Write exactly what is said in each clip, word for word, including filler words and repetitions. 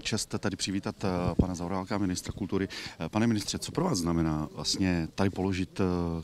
čest tady přivítat pana Zaorálka, ministra kultury. Pane ministře, co pro vás znamená vlastně tady položit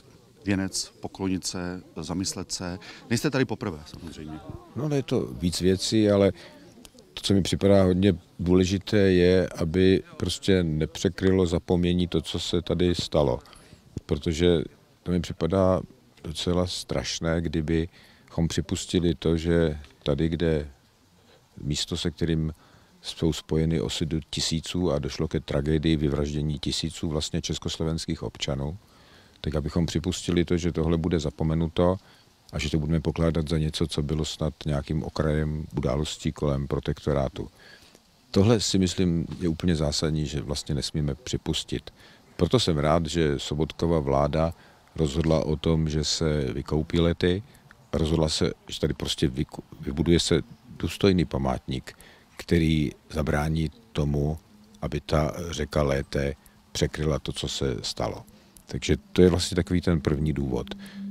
věnec, poklonit se, zamyslet se? Nejste tady poprvé, samozřejmě. No, je to víc věcí, ale to, co mi připadá hodně důležité, je, aby prostě nepřekrylo zapomnění to, co se tady stalo. Protože to mi připadá docela strašné, kdybychom připustili to, že tady, kde místo, se kterým jsou spojeny osudy tisíců a došlo ke tragédii vyvraždění tisíců vlastně československých občanů, tak abychom připustili to, že tohle bude zapomenuto a že to budeme pokládat za něco, co bylo snad nějakým okrajem událostí kolem protektorátu. Tohle si myslím je úplně zásadní, že vlastně nesmíme připustit. Proto jsem rád, že Sobotkova vláda rozhodla o tom, že se vykoupí Lety, rozhodla se, že tady prostě vybuduje se důstojný památník, který zabrání tomu, aby ta řeka Lété překryla to, co se stalo. Takže to je vlastně takový ten první důvod,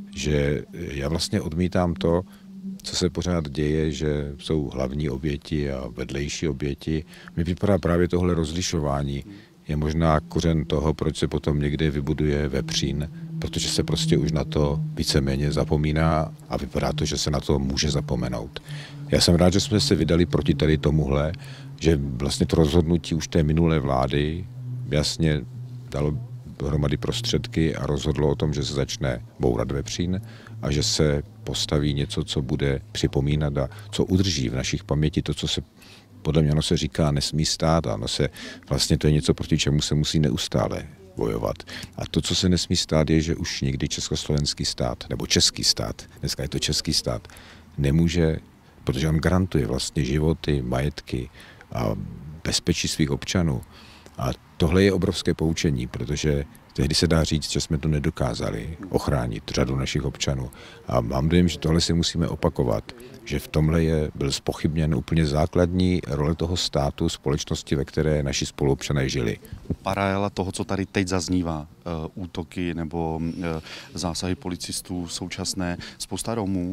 že já vlastně odmítám to, co se pořád děje, že jsou hlavní oběti a vedlejší oběti. Mně připadá právě tohle rozlišování je možná kořen toho, proč se potom někde vybuduje vepřín, protože se prostě už na to víceméně zapomíná a vypadá to, že se na to může zapomenout. Já jsem rád, že jsme se vydali proti tady tomuhle, že vlastně to rozhodnutí už té minulé vlády jasně dalo dohromady prostředky a rozhodlo o tom, že se začne bourat vepřín a že se postaví něco, co bude připomínat a co udrží v našich paměti to, co se podle mě ono se říká nesmí stát a ono se, vlastně to je něco, proti čemu se musí neustále bojovat. A to, co se nesmí stát, je, že už nikdy československý stát, nebo český stát, dneska je to český stát, nemůže, protože on garantuje vlastně životy, majetky a bezpečí svých občanů. A tohle je obrovské poučení, protože tehdy se dá říct, že jsme to nedokázali ochránit řadu našich občanů. A mám dojem, že tohle si musíme opakovat, že v tomhle je, byl zpochybněn úplně základní role toho státu, společnosti, ve které naši spoluobčané žili. Paralela toho, co tady teď zaznívá, uh, útoky nebo uh, zásahy policistů současné, spousta Romů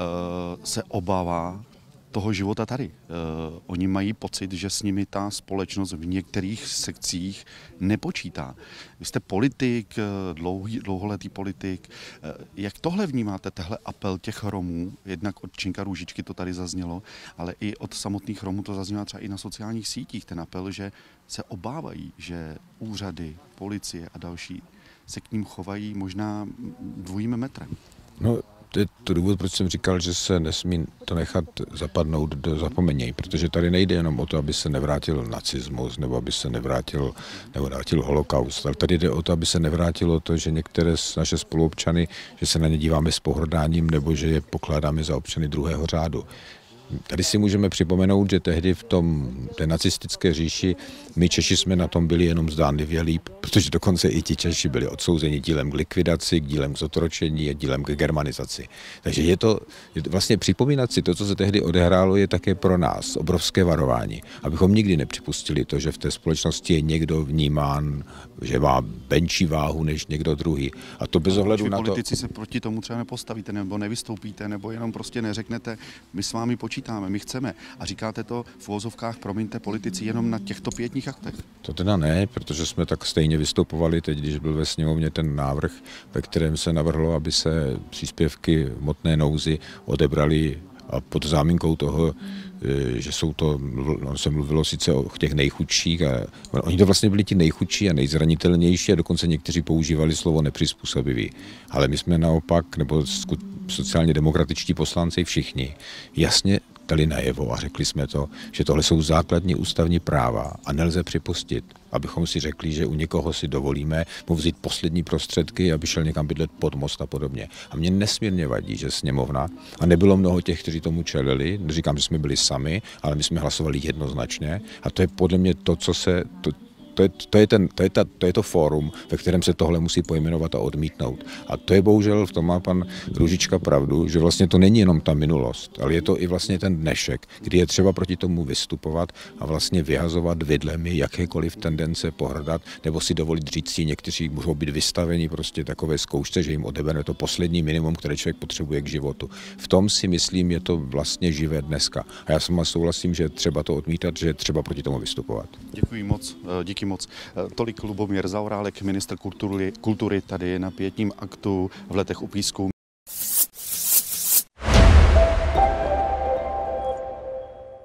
uh, se obává toho života tady. Uh, oni mají pocit, že s nimi ta společnost v některých sekcích nepočítá. Vy jste politik, dlouhý, dlouholetý politik. Uh, jak tohle vnímáte, tehle apel těch Romů? Jednak od Činka Růžičky to tady zaznělo, ale i od samotných Romů to zaznívá třeba i na sociálních sítích. Ten apel, že se obávají, že úřady, policie a další se k ním chovají možná dvojím metrem. No, to je to důvod, proč jsem říkal, že se nesmí to nechat zapadnout do zapomenění, protože tady nejde jenom o to, aby se nevrátil nacismus, nebo aby se nevrátil, nebo nevrátil holokaust, ale tady jde o to, aby se nevrátilo to, že některé z naše spoluobčany, že se na ně díváme s pohrdáním, nebo že je pokládáme za občany druhého řádu. Tady si můžeme připomenout, že tehdy v tom té nacistické říši my Češi jsme na tom byli jenom zdánlivě líp, protože dokonce i ti Češi byli odsouzeni dílem k likvidaci, k dílem k zotročení a dílem k germanizaci. Takže je to vlastně připomínat si to, co se tehdy odehrálo, je také pro nás obrovské varování, abychom nikdy nepřipustili to, že v té společnosti je někdo vnímán, že má menší váhu než někdo druhý. A to bez ohledu na to. Politici se proti tomu třeba nepostavíte nebo nevystoupíte, nebo jenom prostě neřeknete, my s vámi počítáme, my chceme. A říkáte to v uvozovkách, promiňte, politici jenom na těchto pětních aktech. To teda ne, protože jsme tak stejně vystupovali teď, když byl ve sněmovně ten návrh, ve kterém se navrhlo, aby se příspěvky v hmotné nouzi odebrali a pod záminkou toho, že jsou to, on se mluvilo sice o těch nejchudších, a oni to vlastně byli ti nejchudší a nejzranitelnější a dokonce někteří používali slovo nepřizpůsobiví. Ale my jsme naopak, nebo sociálně demokratičtí poslanci všichni, jasně dali najevo a řekli jsme to, že tohle jsou základní ústavní práva a nelze připustit, abychom si řekli, že u někoho si dovolíme mu vzít poslední prostředky, aby šel někam bydlet pod most a podobně. A mě nesmírně vadí, že sněmovna, a nebylo mnoho těch, kteří tomu čelili, neříkám, že jsme byli sami, ale my jsme hlasovali jednoznačně a to je podle mě to, co se, to, to je, to, je ten, to, je ta, to je to fórum, ve kterém se tohle musí pojmenovat a odmítnout. A to je bohužel, v tom má pan Růžička pravdu, že vlastně to není jenom ta minulost, ale je to i vlastně ten dnešek, kdy je třeba proti tomu vystupovat a vlastně vyhazovat vidlemi jakékoliv tendence pohrdat, nebo si dovolit říct si, někteří můžou být vystaveni prostě takové zkoušce, že jim odebere to poslední minimum, které člověk potřebuje k životu. V tom si myslím, je to vlastně živé dneska. A já s vámi souhlasím, že je třeba to odmítat, že je třeba proti tomu vystupovat. Děkuji moc, díky moc. Tolik Lubomír Zaorálek, ministr kultury, kultury tady na pietním aktu v Letech u Písku.